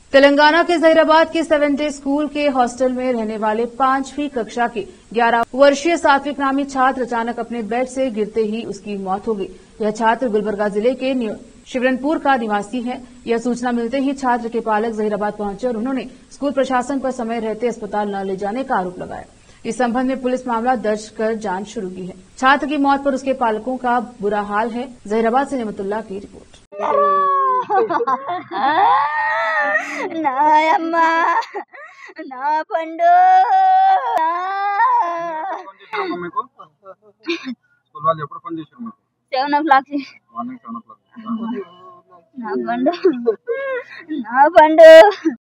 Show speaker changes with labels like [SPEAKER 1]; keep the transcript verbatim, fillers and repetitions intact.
[SPEAKER 1] तेलंगाना के जहीराबाद के seven day school के हॉस्टल में रहने वाले पांचवीं कक्षा के ग्यारह वर्षीय सात्विक नामी छात्र अचानक अपने बेड से गिरते ही उसकी मौत हो गई। यह छात्र गुलबर्गा जिले के शिवरनपुर का निवासी है। यह सूचना मिलते ही छात्र के पालक जहीराबाद पहुंचे और उन्होंने स्कूल प्रशासन पर समय रहते अस्पताल न ले जाने का आरोप लगाया। इस संबंध में पुलिस मामला दर्ज कर जांच शुरू की है। छात्र की मौत पर उसके पालकों का बुरा हाल है। जहीराबाद से नेमतुल्लाह की रिपोर्ट।
[SPEAKER 2] ना अम्मा ना पंडो
[SPEAKER 3] స్కూల్ వాళ్ళు ఎప్పుడు ఫోన్ చేశారు మీకు?
[SPEAKER 2] Seven o'clock
[SPEAKER 3] morning seven o'clock
[SPEAKER 2] నా పండు నా పండు